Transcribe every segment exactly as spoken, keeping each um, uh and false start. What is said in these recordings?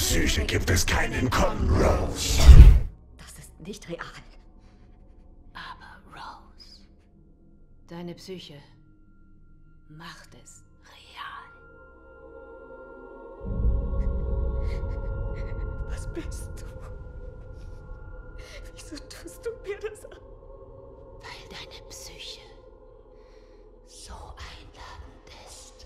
Psyche gibt es kein Entkommen, Rose. Das ist nicht real. Aber Rose, deine Psyche macht es real. Was bist du? Wieso tust du mir das an? Weil deine Psyche so einladend ist.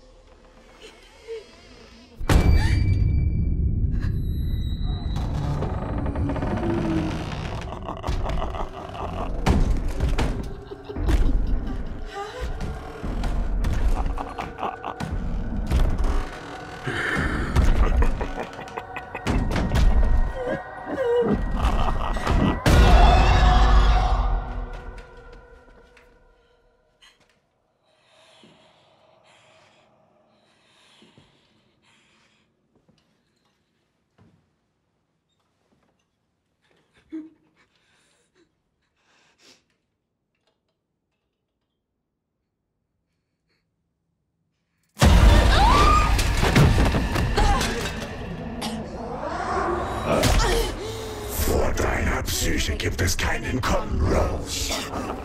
Vor deiner Psyche gibt es kein Entkommen, Rose.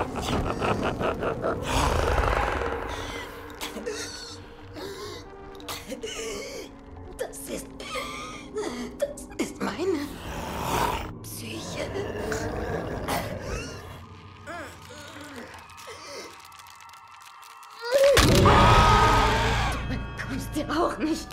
Das ist... Das ist meine Psyche. Du kommst dir auch nicht.